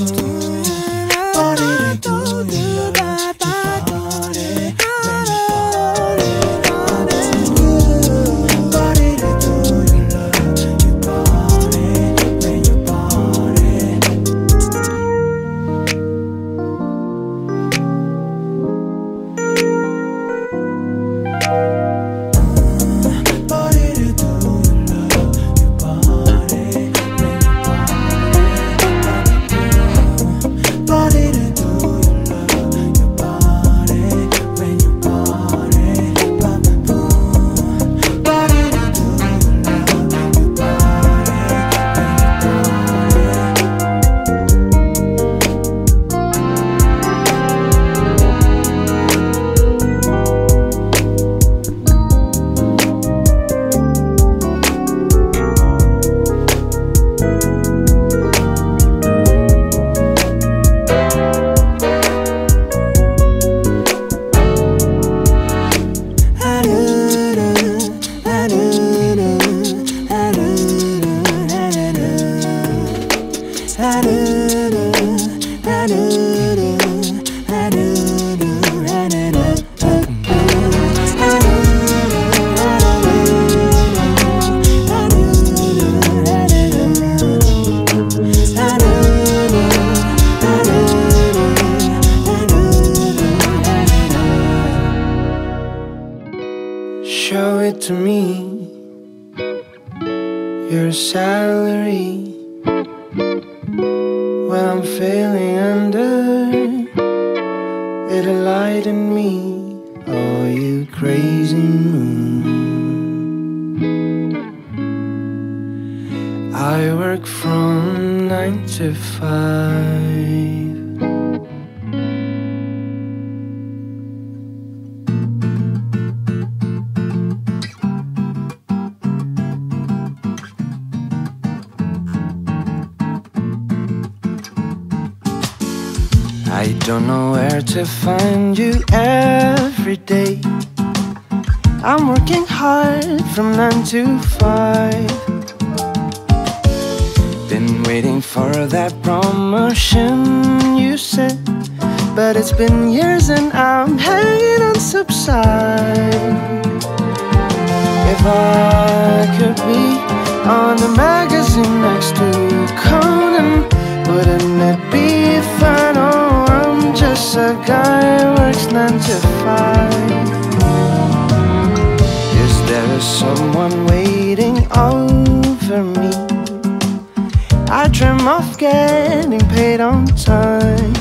Show it to me, your salary. When I'm feeling under, it'll lighten me. Oh, you crazy moon. I work from 9 to 5. I don't know where to find you every day. I'm working hard from 9 to 5. Been waiting for that promotion you said, but it's been years and I'm hanging on subside. If I could be on the magazine next to Conan, wouldn't it be fun? Oh, I'm just a guy who works 9 to 5. Is there someone waiting over me? I dream of getting paid on time.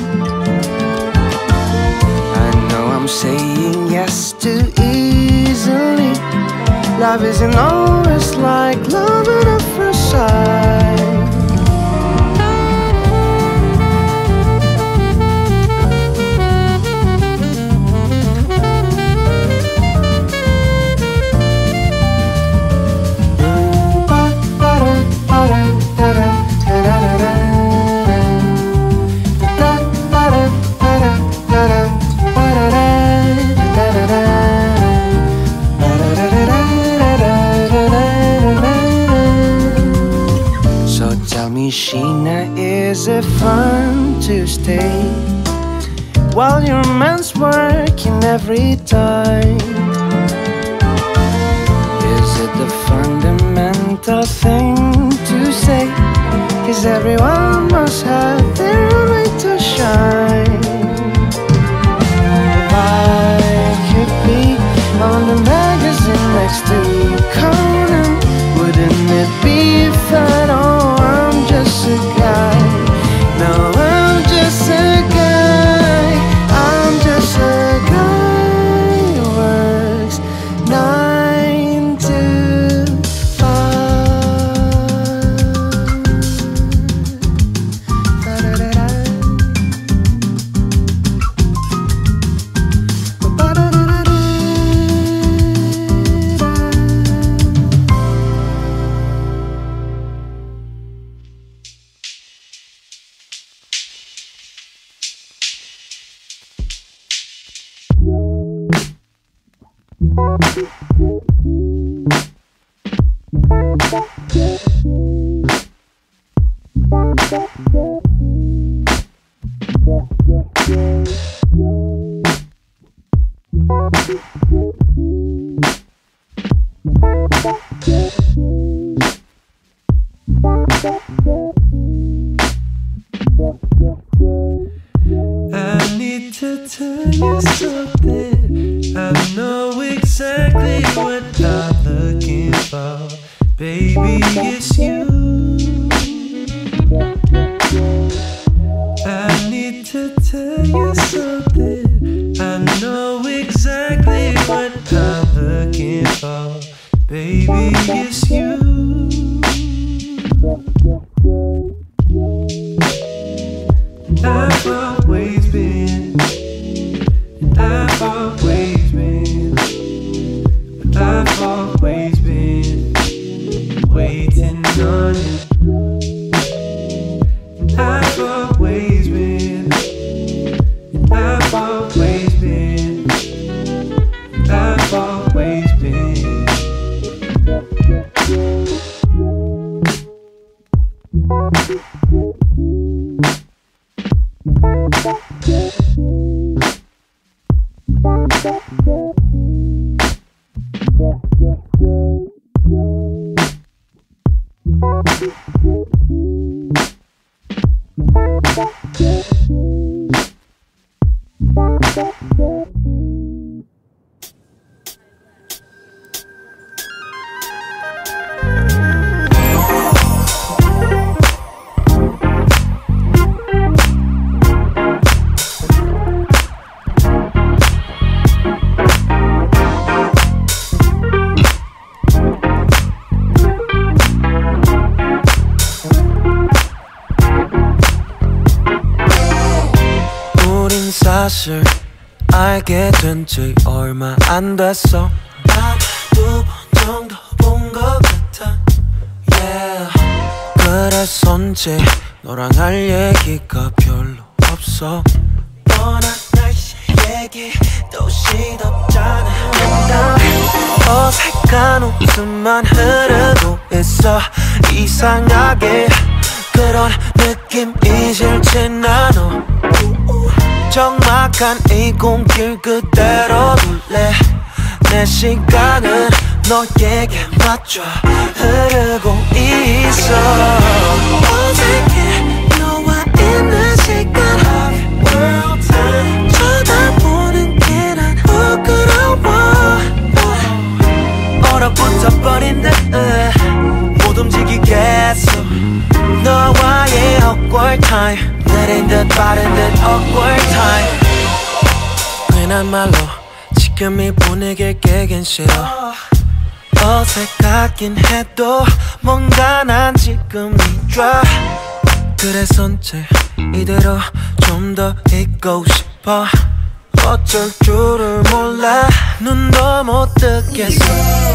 I know I'm saying yes too easily. Love isn't always like love at first sight. Sheena, is it fun to stay while your man's working every time? Is it the fundamental thing to say? 'Cause everyone must have their own way to shine. If I could be on the magazine next to Conan, wouldn't it be fun? Oh, I'm just a guy. No, I'm just a guy. I'm just a guy who works 9 to 5. tell you something. I know exactly what I'm looking for. Baby, it's you. I need to tell you something. I know exactly what I'm looking for. Baby, it's you. I've always been, I've always been, I've always been waiting on you. I've always been, I've always been, I've always been. 사실 알게 된 지 얼마 안 됐어. 한 두 번 정도 본 것 같아. Yeah. 그래서인지 너랑 할 얘기가 별로 없어. 뻔한 날씨 얘기도 시덥잖아. 어색한 웃음만 흐르고 있어. 이상하게 그런 느낌이 싫진 않아. 적막한 이 공길 그대로 둘래. 내 시간은 너에게 맞춰 흐르고 있어. 어색해 너와 있는 시간. World time. 쳐다보는 게 난 부끄러워. 얼어붙어 버린 듯 못 움직이겠어. 너와의 awkward time. 느린 듯 빠른 듯 awkward time. 괜한 말로 지금 이 분위기를 깨긴 싫어. 어색하긴 해도 뭔가 난 지금이 좋아. 그래서인지 이대로 좀 더 있고 싶어. 어쩔 줄을 몰라. 눈도 못 뜨겠어.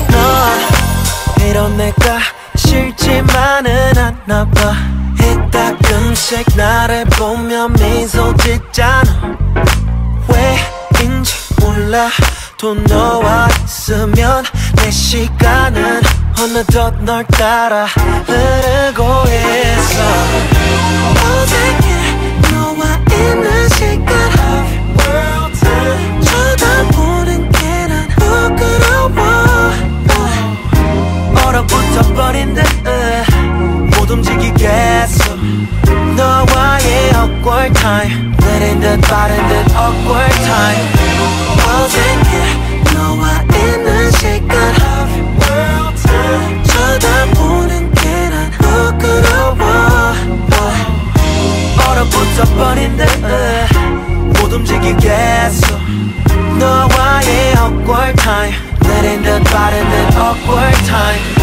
넌 이런 내가 싫지만은 않나 봐. 가끔씩 나를 보며 미소 짓잖아. 왜인지 몰라. 또 너와 있으면 내 시간은 어느덧 널 따라 흐르고 있어. 어색해 너와 있는 시간. World time. 쳐다보는 게 난 부끄러워. 얼어붙어 버린 듯 못 움직이겠어. 너와의 awkward time. 느린 듯 빠른 듯 awkward time. 어색해 너와 있는 시간. World time. 쳐다보는 게 난 부끄러워. 얼어붙어 버린 듯 못 움직이겠어. 너와의 awkward time. 느린 듯 빠른 듯 awkward time.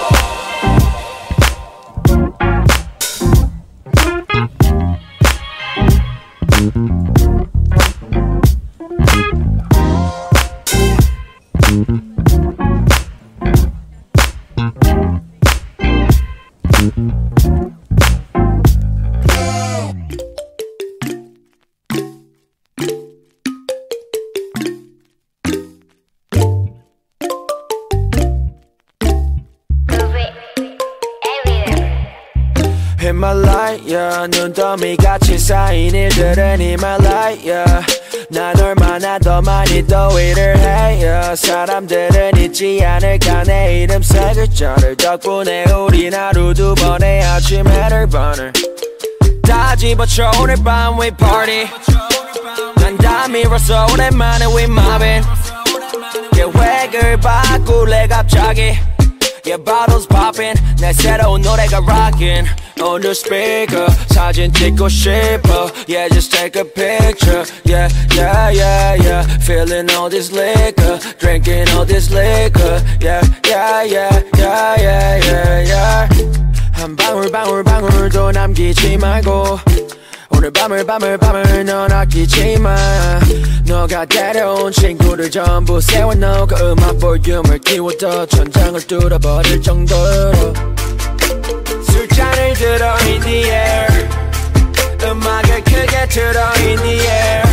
히말라야 눈더미같이 쌓인 일들은 히말라야. 난 얼마나 더 많이 더 일을 해요. 사람들은 잊지 않을까 내 이름 세 글자를. 덕분에 우린 하루 두 번의 아침 해를 버는. 다 집어쳐 오늘 밤 we party. 난 담이로서 오랜만에 윗마빈 계획을 바꿀래 갑자기 Yeah, bottles poppin'내 새로운 노래가 rockin' On the speaker 사진 찍고 싶어 Yeah, just take a picture Yeah, yeah, yeah, yeah Feeling all this liquor Drinking all this liquor Yeah, yeah, yeah, yeah, yeah, yeah, yeah 한 방울 방울 방울도 남기지 말고 오늘 밤을 넌 아끼지마 너가 데려온 친구들 전부 세워놓고 음악 볼륨을 키워도 천장을 뚫어버릴 정도로 술잔을 들어 in the air 음악을 크게 틀어 in the air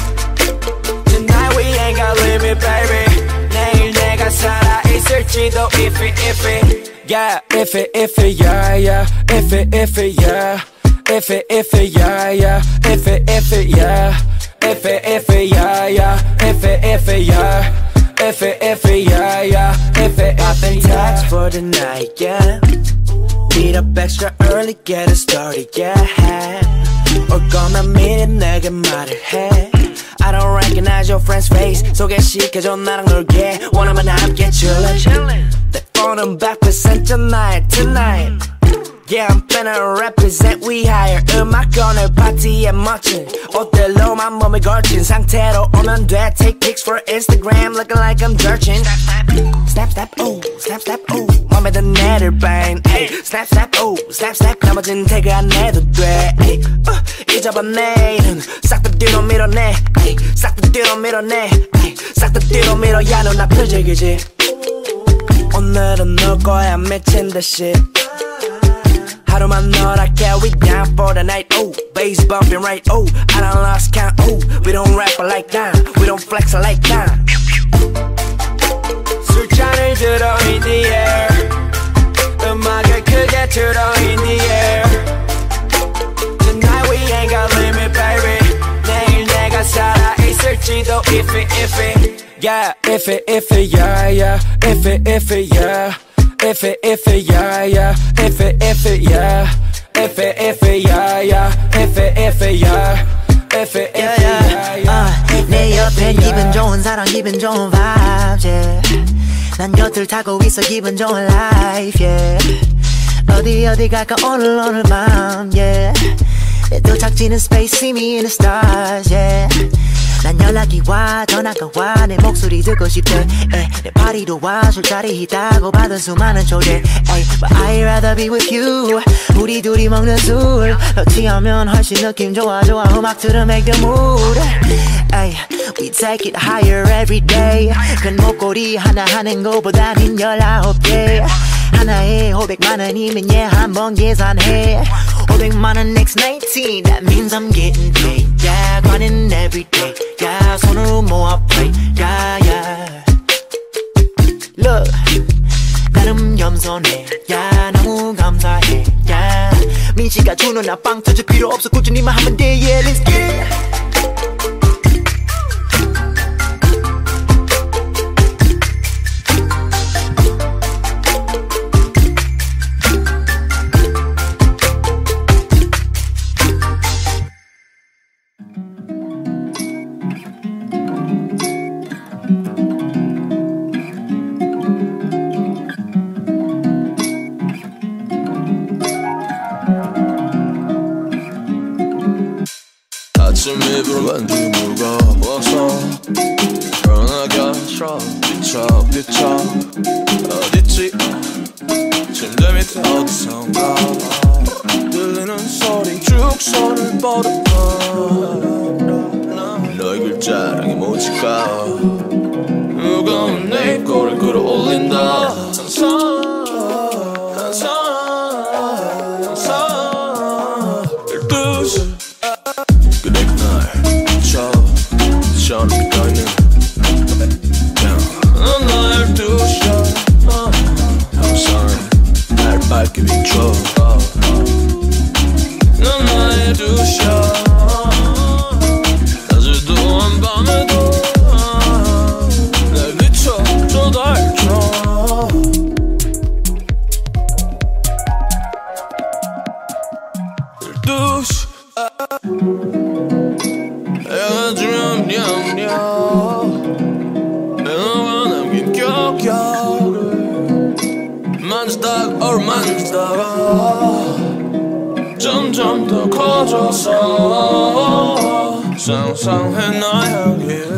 Tonight we ain't got limit baby 내일 내가 살아있을지도 iffy Yeah, iffy yeah yeah Iffy yeah Iffy yeah yeah Iffy yeah Iffy yeah yeah Iffy yeah Iffy yeah yeah Iffy I've been taxed for the night yeah Meet up extra early get it started yeah 올 거면 미리 내게 말을 해 I don't recognize your friend's face 소개시켜줘 나랑 놀게 원하면 함께 chillin' 내 폰은 100% tonight Yeah, I'm finna represent we higher 음악 오늘 파티에 멋진 옷들로만 몸을 걸친 상태로 오면 돼 Take pics for Instagram looking like I'm dirtin Snap, snap, oh, snap, snap, oh 맘에 든 애를 뺀 Snap, snap, oh, snap, snap 나머진 태그 안 해도 돼 잊어봐 내일은 싹 다 뒤로 밀어내 싹 다 뒤로 밀어내 싹 다 뒤로 밀어 야 너 나 표적이지 오늘은 놀 거야 미친 듯이 하루만 널할게 we down for the night oh bass bumping right oh I done lost count oh we don't rap like that we don't flex like that 술잔을 들어 in the air 음악을 크게 틀어 in the air Tonight we ain't got limit baby 내일 내가 살아있을지도 iffy Yeah iffy yeah yeah Iffy yeah Iffy yeah yeah Iffy yeah Iffy yeah yeah Iffy yeah Iffy yeah 내 옆에 기분 좋은 사람 기분 좋은 vibes yeah 난 곁을 타고 있어 기분 좋은 life yeah 어디 갈까 오늘 밤 yeah 내 도착지는 space see me in the stars yeah 난 연락이 와 전화가 와 내 목소리 듣고 싶대 내 파티도 와 술자리 있다고 받은 수많은 초대 But I'd rather be with you 우리 둘이 먹는 술 너 취하면 훨씬 느낌 좋아 음악 들으면 make the mood We take it higher every day 큰 목걸이 하나 하는 거보다는 19개 하나에 500만원이면 yeah 한번 계산해 500만원 next 19 That means I'm getting paid Yeah grinding every day Yeah 손으로 모아 play Yeah yeah Look 나름 겸손해 Yeah 너무 감사해 Yeah 민씨가 주는 나 빵 터질 필요 없어 꾸준히만 하면 돼 Yeah let's get it 아침 입으로 왠지 무거워서 변화가처럼 뒤척 어딨지 침대 밑에 어디선가 들리는 소리 쭉 손을 뻗어 너의 글자랑이 묻힐까 무거운 내 입꼬리를 끌어올린다 항상 12시 그대 날 저는 떠있는 넌 날 두셔 항상 날 밝게 비춰 넌 나의 두셔 낮에도 한밤에도 날 비춰줘 달줘 해가 지면 내가 남긴 격려를 만지다가 만지다가 점점 더 커져서 상상해 나의 길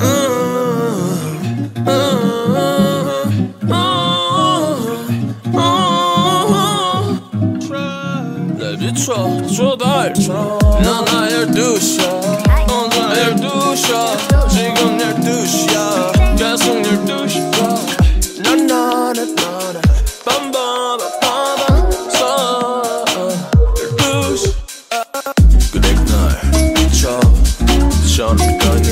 날 비춰줘 달처럼 난 나 12시야 혼자 12시야 지금 12시야 계속 12시야 난 너네 밤밤밤밤밤 12시 그대 날 비춰 저는 떠는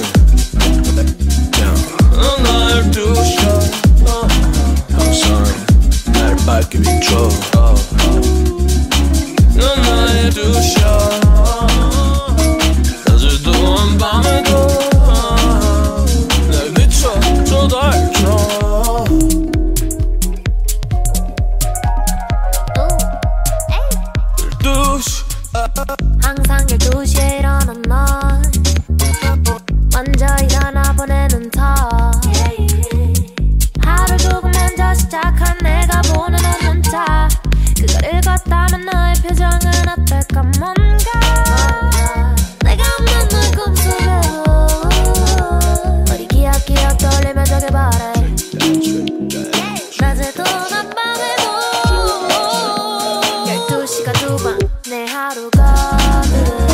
난 나 12시야 항상 날 밝게 비춰 난 나의 2시야 낮에도 밤에도 날 비춰줘 달처럼 12시 항상 12시에 일어난 넌 먼저 일어나 보내는 터 하루 조금 먼저 시작한 내가 보내는 문자 그걸 읽었다면 너의 표정은 어떨까 뭔가 내가 없는 널 꿈속에도 우리 기억 떠올리며 저겨버려 낮에도 난 밤에도 12시가 두 번 내 하루거든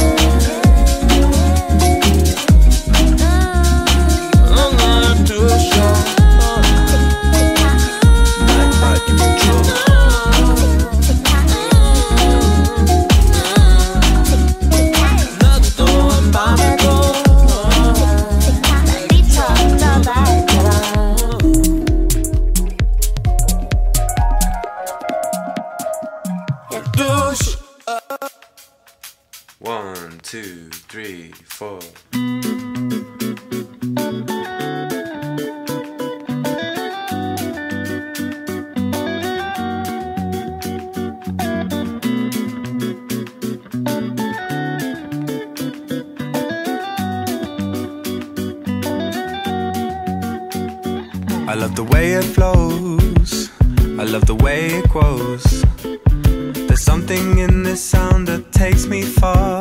난 나의 2시야 날 밝게 비춰 낮에도 밤에도 난 미쳐져 달처럼 12시 1, 2, 3, 4. I love the way it flows, I love the way it grows. There's something in this sound that takes me far.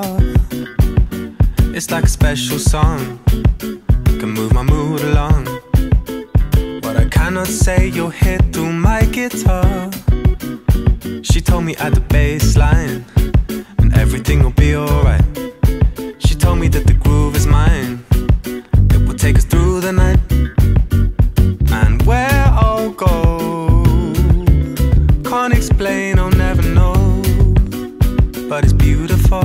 It's like a special song, can move my mood along. What I cannot say, you'll hear through my guitar. She told me at the bass line, and everything will be alright. She told me that the groove is mine, it will take us through the night. And where I'll go, can't explain, I'll never know. But it's beautiful.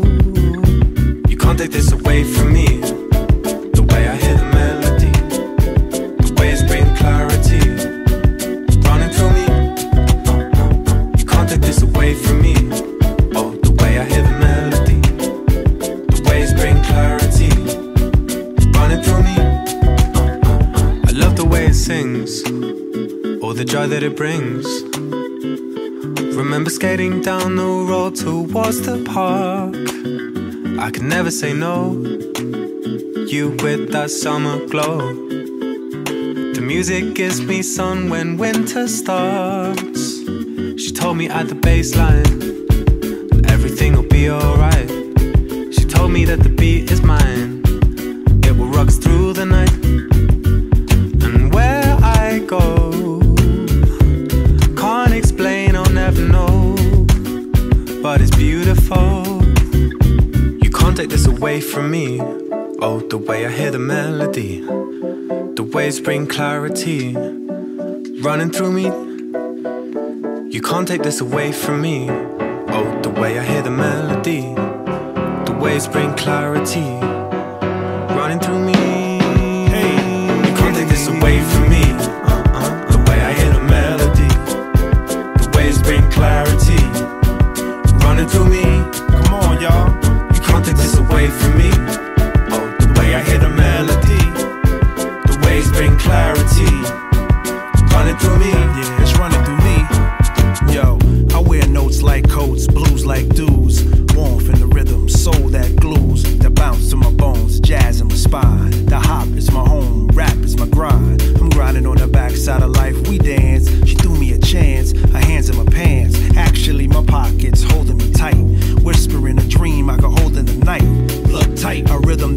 You can't take this away from me. The way I hear the melody, the way it's bringing clarity, running through me. You can't take this away from me. Oh, the way I hear the melody, the way it's bringing clarity, running through me. I love the way it sings, all the joy that it brings. Remember skating down the road towards the park. I could never say no, you with that summer glow. The music gives me sun when winter starts. She told me at the bass line that everything will be alright. She told me that the beat is mine, it will rock us through the night. And where I go, can't explain, I'll never know. But it's beautiful. You can't take this away from me. Oh, the way I hear the melody, the waves bring clarity, running through me. You can't take this away from me. Oh, the way I hear the melody, the waves bring clarity, running through me. Hey, you can't take this away from me. The way I hear the melody, the waves bring clarity, running through me. Come on, y'all. You can't take this away from me. Oh, the way I hear the melody, the waves bring clarity, running through me. Yeah, it's running through me. Yo, I wear notes like coats, blues like dudes, warmth in the rhythm, soul that glues, that bounce to my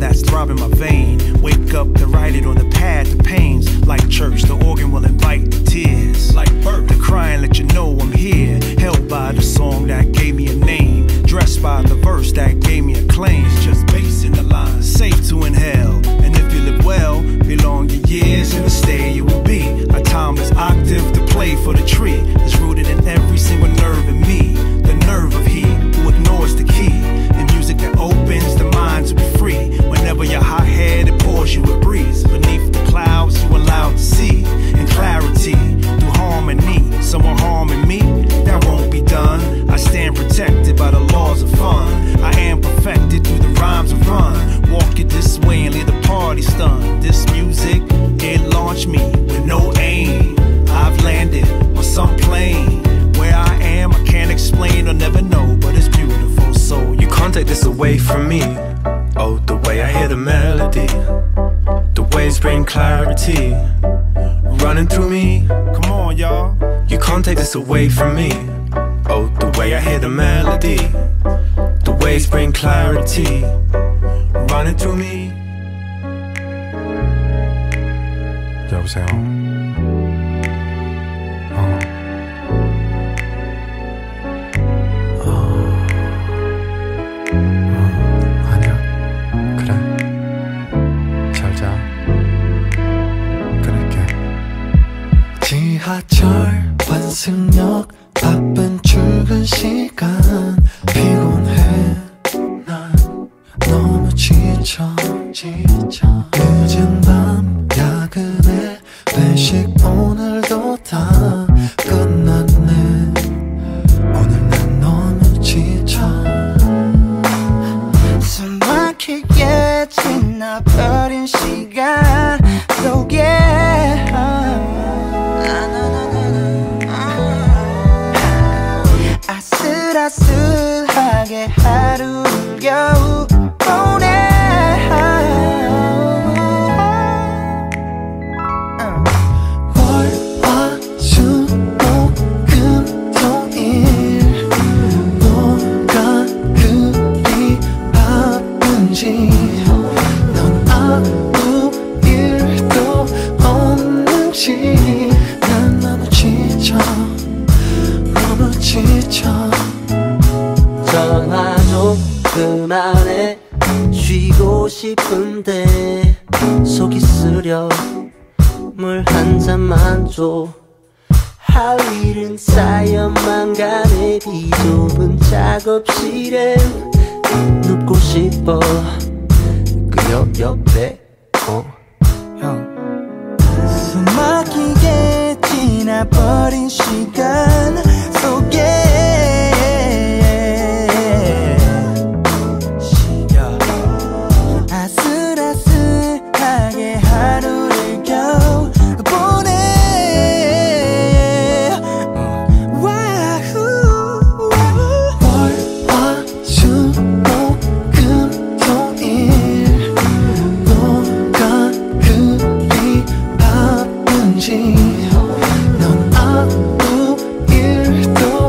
that's throbbing my vein. Wake up to write it on the pad, the pains. Like church, the organ will invite the tears. Like birth, the crying let you know I'm here. Held by the song that gave me a name. Dressed by the verse that gave me a claim. Just bass in the line, safe to inhale. And if you live well, belong your years and the stay you will be. A timeless octave to play for the tree. Is rooted in every single nerve in me. The nerve of he who ignores the key. In music that opens the mind to be free. Whenever your hot head, it pours you a breeze. Beneath the clouds you allowed to see. In clarity, through harmony. Someone harming me, that won't be done. I stand protected by the laws of fun. I am perfected through the rhymes of run. Walk it this way and leave the party stunned. This music, it launched me with no aim. I've landed on some plane. Where I am, I can't explain or never know, but it's beautiful, so You can't take this away from me. Oh, the way I hear the melody, the waves bring clarity running through me. come on, y'all. You can't take this away from me. Oh, the way I hear the melody, the waves bring clarity running through me. 여보세요. 아니야. 그래. 잘 자. 끊을게. 지하철 환승역 바쁜 출근 시간 피곤해 난 너무 지쳐 늦은 밤 야근에 회식 오늘도 다 끝났네 오늘 난 너무 지쳐 숨 막히게 지나버린 시간 속에 아슬아슬하게 하루를 겨우 보내 월화수목금토일 뭐가 그리 바쁜지 넌 아무 일도 없는지 난 너무 지쳐 너무 지쳐 전화도 그만해 쉬고 싶은데 속이 쓰려 물 한 잔만 줘 할 일은 쌓여만 가네 비좁은 작업실에 눕고 싶어 그녀 옆에 숨 막히게 지나버린 시간 속에 아슬아슬하게 하루를 겨우 보내 월화수목금토일 뭐가 그리 바쁜지 넌 아무 일도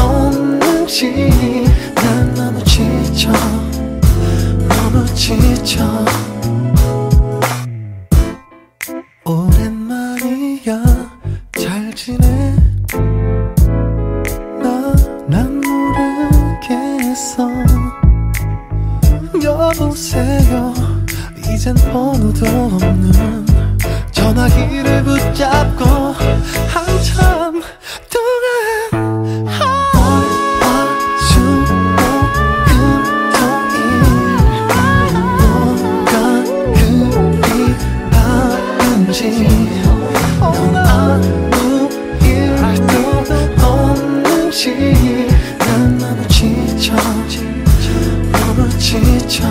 없는지 난 너무 지쳐 너무 지쳐 오랜만이야 잘 지내 난 모르겠어 여보세요 이젠 번호도 없는 전화기를 붙잡고 한참 동안 월화수목금토일 뭐가 그리 바쁜지 넌 아무 일도 없는지 난 너무 지쳐 너무 지쳐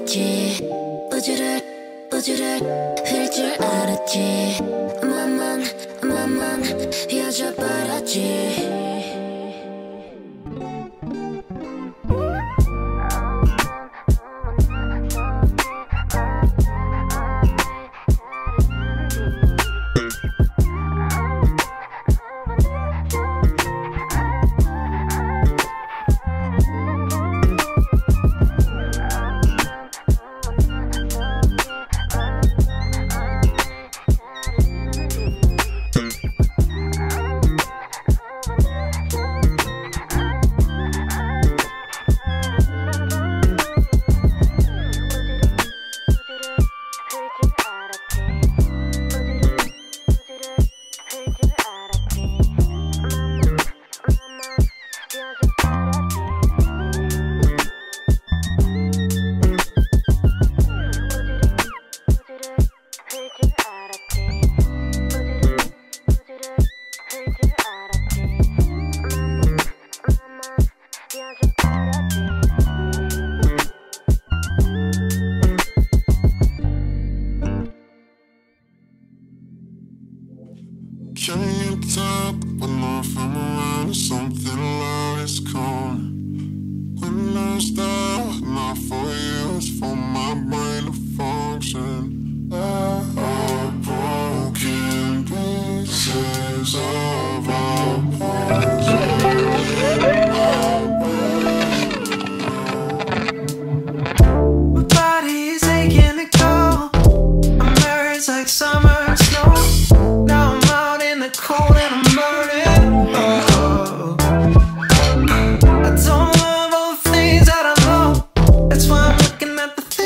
알았지. 우주를 흐릴 줄 알았지. 맘만 휘어져 버렸지. Can you talk one more from around? Something loud is calling. When I start, not for you, it's for my brain to function. All broken pieces of our My body is aching to go. My memories like summer snow. Now I'm out in the cold and I'm burning. Oh. I don't love all the things that I know. That's why I'm looking at the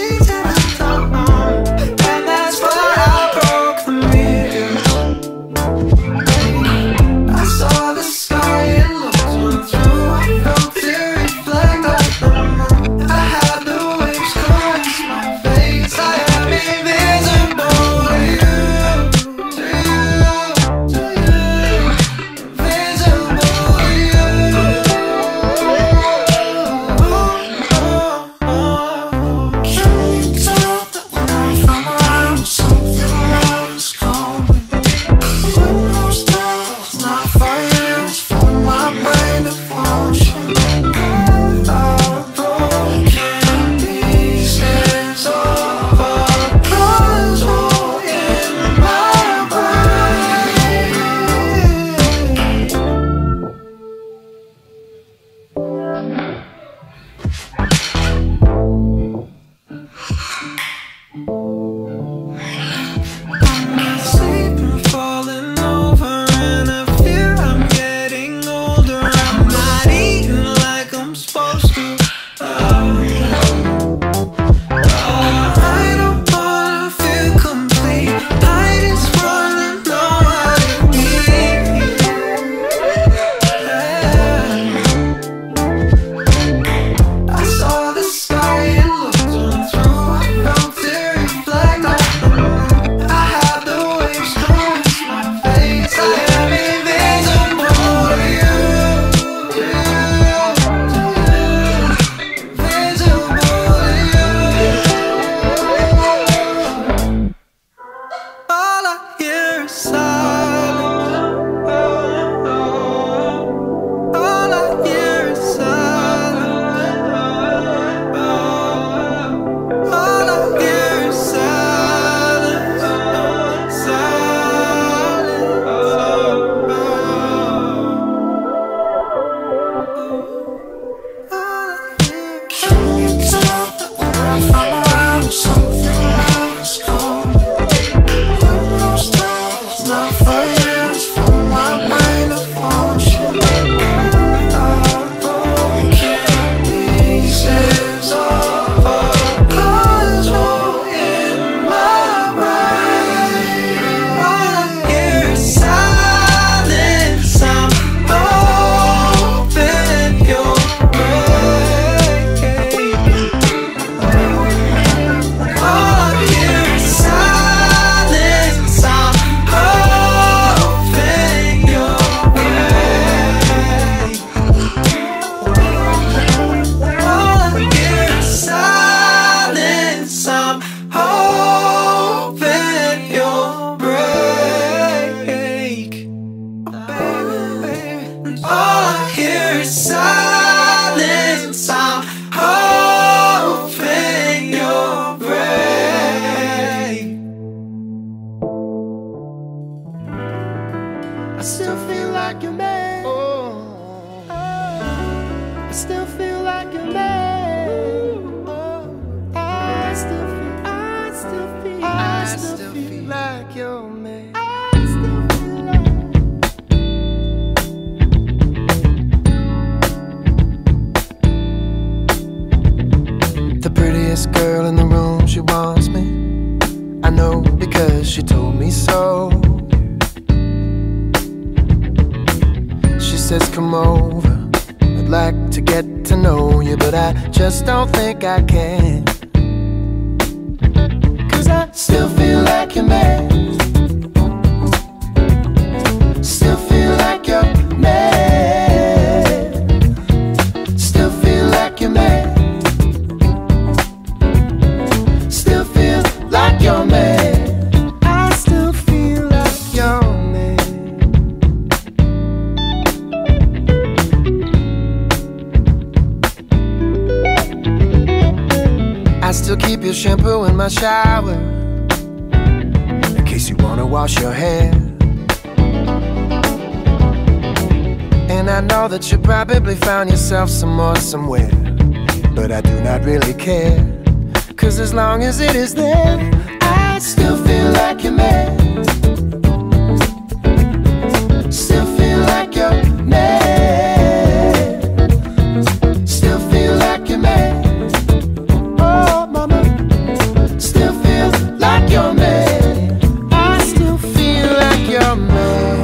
I still feel like your man. The prettiest girl in the room, she wants me. I know because she told me so. She says come over, I'd like to get to know you, but I just don't think I can. 'Cause I still feel like your man. Still feel like your man. Still feel like your man. Still feel like your man. I still feel like your man. I still keep your shampoo in my shower in case you wanna wash your hair. And I know that you probably found yourself some more somewhere, but I do not really care. 'Cause as long as it is there, I still feel like your man. Still feel like your man. Still feel like your man. Oh mama, still feel like your man. I still feel like your man.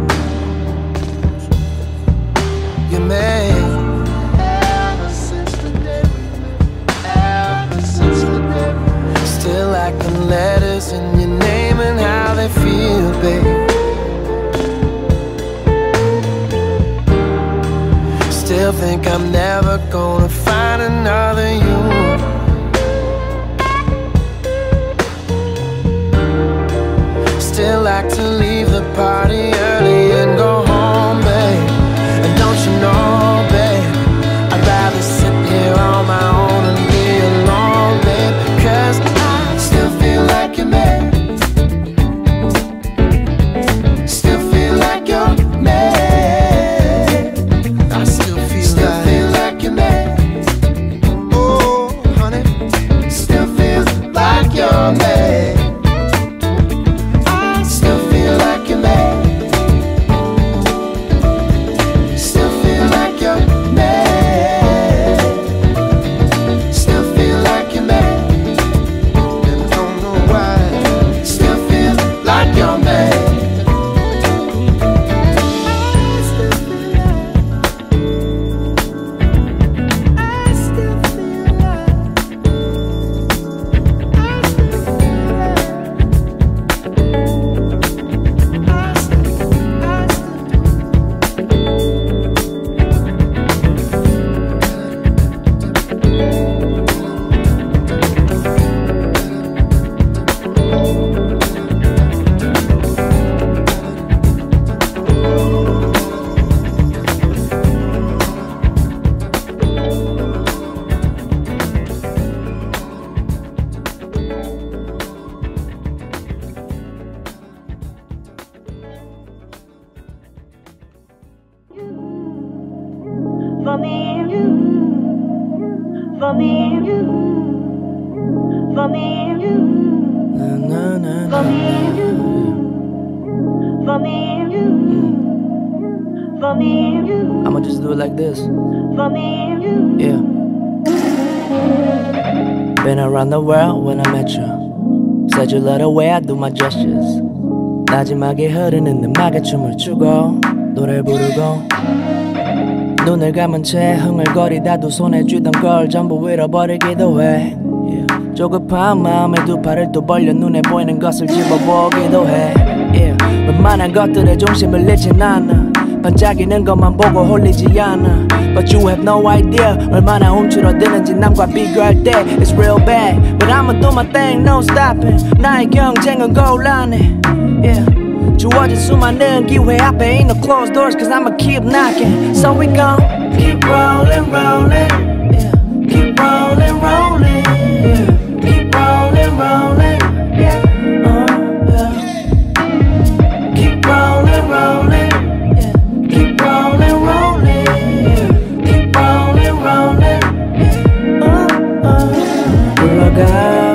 Your man. Ever since the day we met, ever since the day we met. Still like the letters in your name and how they feel, babe. Still think I'm never gonna find another you. Still like to leave the party early and go home, babe. And don't you know, babe, I'd rather sit here on my own and be alone, babe. 'Cause I still feel like your man. Still feel like your man. I still feel like your man. Oh, honey, still feel like your man. I still feel like your man. Still feel like your man. Still feel like your man. And I don't know why. Still feel like your man. For me and you, for me and you, for me and you, for me and you, for me and you, for me and you. I'ma just do it like this. For me and you. Yeah. Been around the world when I met you. Said you love the way I do my gestures. 마지막에 흐르는 음악에 춤을 추고 노래 부르고 눈을 감은 채 흥얼거리다 두 손에 쥐던 걸 전부 잃어버리기도 해. 조급한 마음에 두 팔을 또 벌려 눈에 보이는 것을 집어보기도 해. 웬만한 것들에 중심을 잃진 않아. 반짝이는 것만 보고 홀리지 않아. But you have no idea 얼마나 움츠러드는지 남과 비교할 때 It's real bad But I'ma do my thing, no stopping. 나의 경쟁은 곤란해. 주어진 수많은 기회 앞에 ain't no closed doors Cause I'ma keep knocking. So we gon' keep rolling, rolling. Keep rolling, rolling. Keep rolling, rolling. Keep rolling, rolling. Keep rolling, rolling. Keep rolling, rolling. 불러가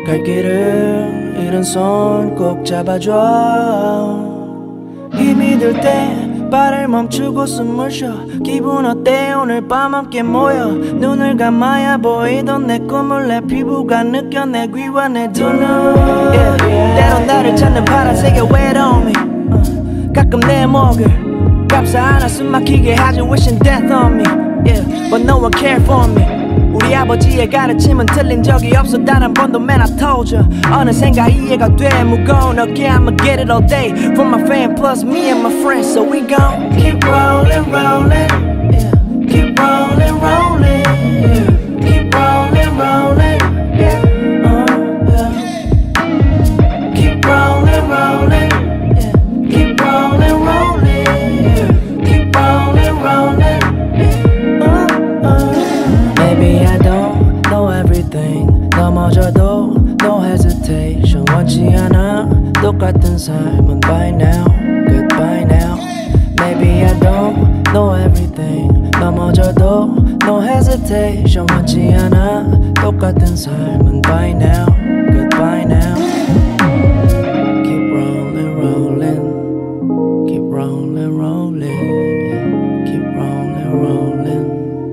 갈 길을 잃은 손 꼭 잡아줘. 힘이 들 때 발을 멈추고 숨을 쉬어. 기분 어때 오늘 밤 함께 모여. 눈을 감아야 보이던 내 꿈을 내 피부가 느껴. 내 귀와 내 두 눈 때론 나를 찾는 파란색의 외로움이 가끔 내 목을 감싸 안아 숨 막히게 하지. Wishing death on me, yeah, but no one cared for me. 우리 아버지의 가르침은 틀린 적이 없어 단 한 번도. Man, I told you 어느샌가 이해가 돼. 무거운 어깨 I'ma get it all day from my fan plus me and my friends. So we gon' keep rolling, rolling, yeah. Keep rolling, rolling, yeah. Keep rolling, rolling, yeah. Yeah. Keep rolling, rolling, yeah. Keep rolling, rolling, yeah. Keep rolling, rolling, yeah. Maybe I don't know everything. 넘어져도 no hesitation. 원치 않아 똑같은 삶은 by now, goodbye now. Maybe I don't know everything. 넘어져도 no hesitation. 원치 않아 똑같은 삶은 by now, goodbye now. Keep rolling, rolling. Keep rolling, rolling, yeah. Keep rolling, rolling.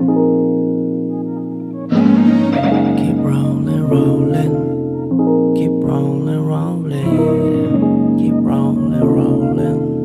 Keep rolling, rolling. Keep rolling, rolling. Keep rolling, rolling.